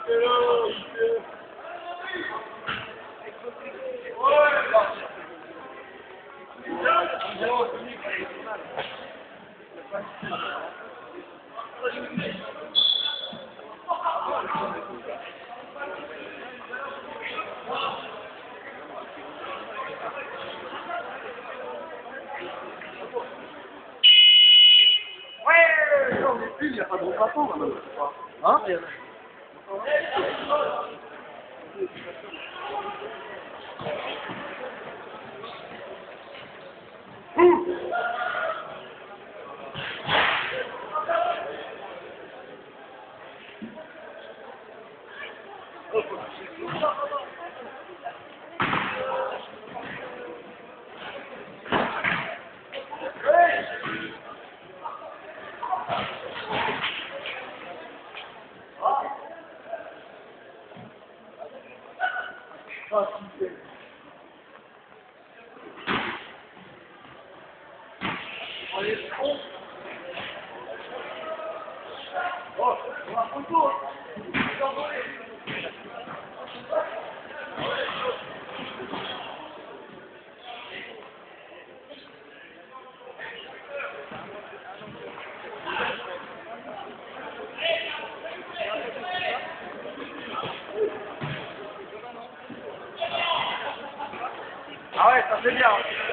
Il n'y a pas de remplaçant là-bas. Hein? Ah ouais, ça c'est bien.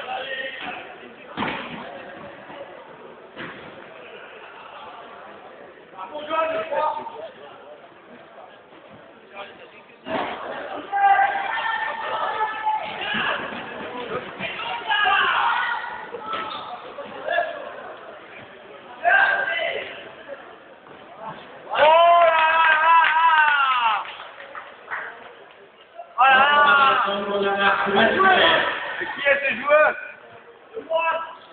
Qui est ce joueur? C'est moi.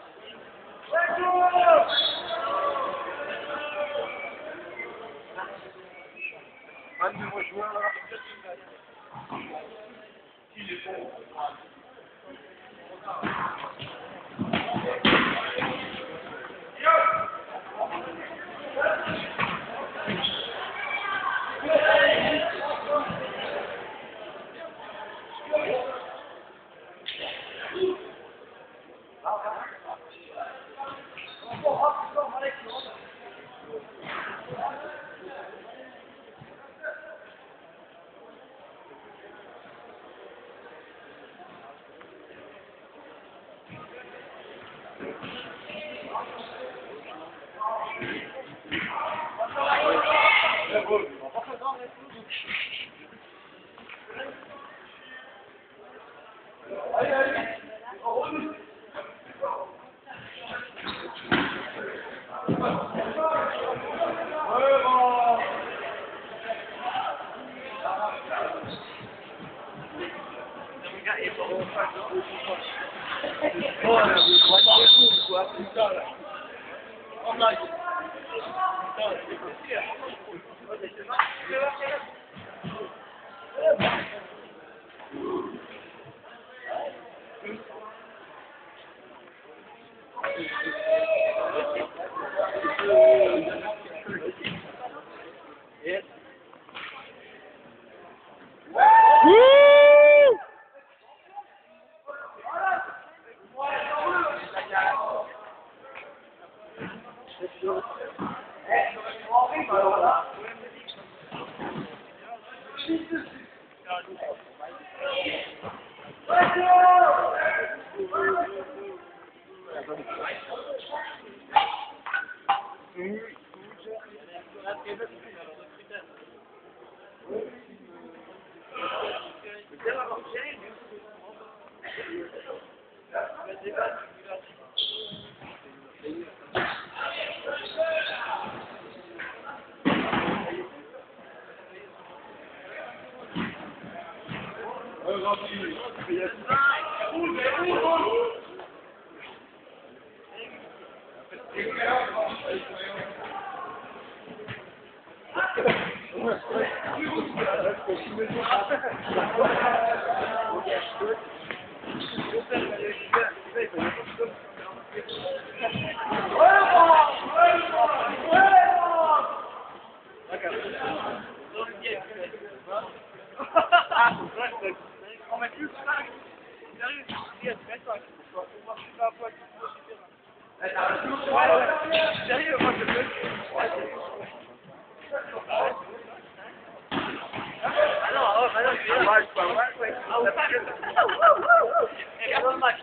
Un nouveau joueur là. Il est bon. On met plus 5. Sérieux, tu mets 5. Pour voir si tu vas un peu à sérieux, moi je le fais. Ah non, je vais là. Ah ouais. Pendant le match.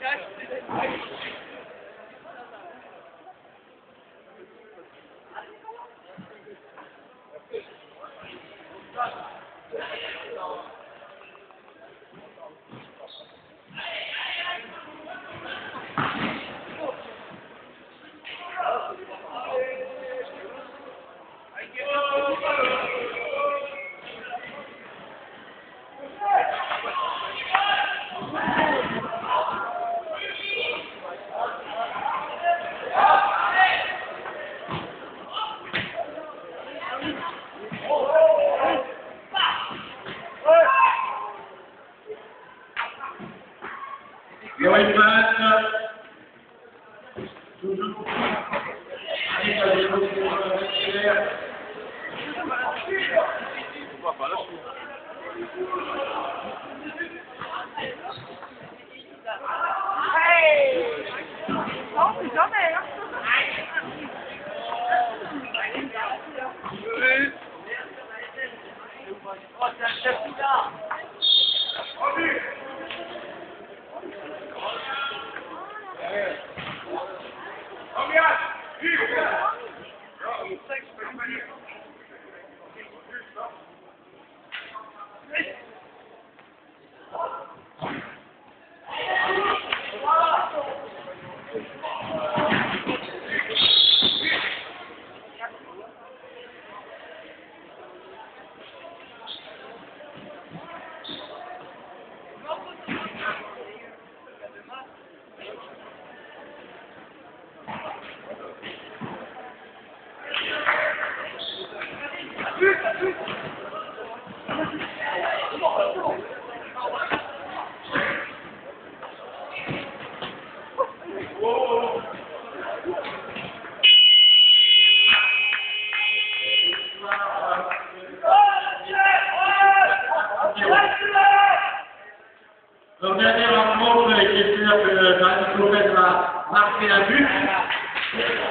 Going back, toujours avec la dévotion régulière. Non, c'est jamais, hein. Donc, dernière rencontre qui est sûre que Dani Lopez va marquer un but.